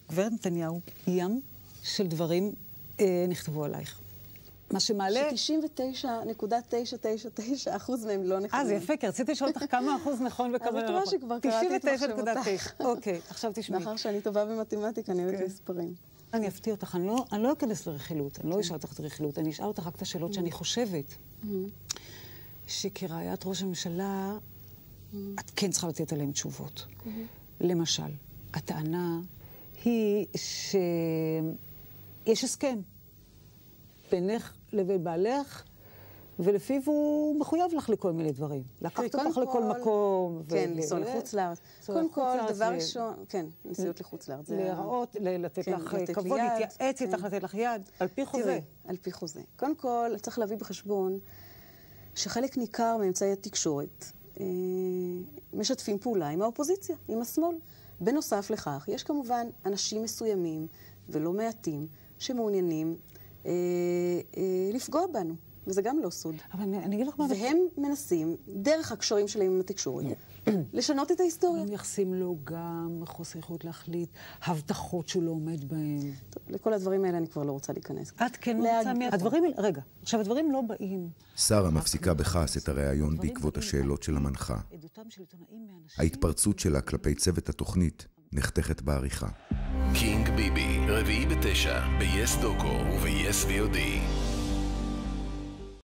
גברת נתניהו, ים של דברים נכתבו עלייך. מה שמעלה... ש99.999% מהם לא נכונים. זה יפה, כי רציתי לשאול אותך כמה אחוז נכון וכמה לא נכון. אז את רואה שכבר קראתי את מחשבותך. אוקיי, עכשיו תשמעי. מאחר שאני טובה במתמטיקה, אני אוהבת מספרים. אני אפתיע אותך, אני לא אכנס לרכילות, אני לא אשאל אותך את הרכילות, אני אשאל אותך רק את השאלות שאני חושבת. שכרעיית ראש הממשלה, את כן צריכה לתת עליהם תשובות. למשל, הטענה היא שיש הסכם בינך לבין בעלך, ולפיו הוא מחויב לך לכל מיני דברים. לקחת אותך לכל מקום. כן, לנסוע לחוץ לארץ. קודם כל, דבר ראשון, כן, נסיעות לחוץ לארץ. להראות, לתת לך כבוד, להתייעץ איתך, לתת לך יד, על פי חוזה. תראה, על פי חוזה. קודם כל, צריך להביא בחשבון שחלק ניכר מאמצעי התקשורת משתפים פעולה עם האופוזיציה, עם השמאל. בנוסף לכך, יש כמובן אנשים מסוימים ולא מעטים שמעוניינים לפגוע בנו, וזה גם לא סוד. אבל אני אגיד לך מה... והם מנסים, דרך הקשרים שלהם עם התקשורת, לשנות את ההיסטוריה. הם מייחסים לו גם חוסר יכולת להחליט, הבטחות שהוא לא עומד בהן. טוב, לכל הדברים האלה אני כבר לא רוצה להיכנס. את כן רוצה הדברים... רגע, עכשיו הדברים לא באים... שרה מפסיקה בכעס את הראיון בעקבות השאלות של המנחה. ההתפרצות שלה כלפי צוות התוכנית נחתכת בעריכה. קינג ביבי, 4/9, ב-yes דוקו וב-yes VOD.